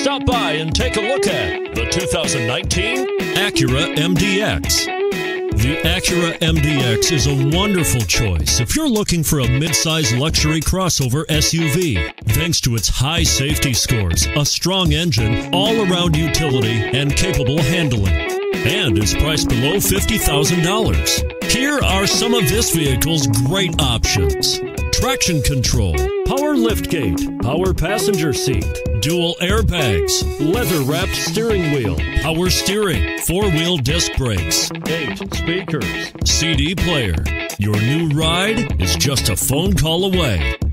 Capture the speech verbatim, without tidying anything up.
Stop by and take a look at the two thousand nineteen Acura M D X. The Acura M D X is a wonderful choice if you're looking for a midsize luxury crossover S U V. Thanks to its high safety scores, a strong engine, all-around utility, and capable handling, and is priced below fifty thousand dollars. Here are some of this vehicle's great options: traction control, power liftgate, power passenger seat, dual airbags, leather-wrapped steering wheel, power steering, four-wheel disc brakes, eight speakers, C D player. Your new ride is just a phone call away.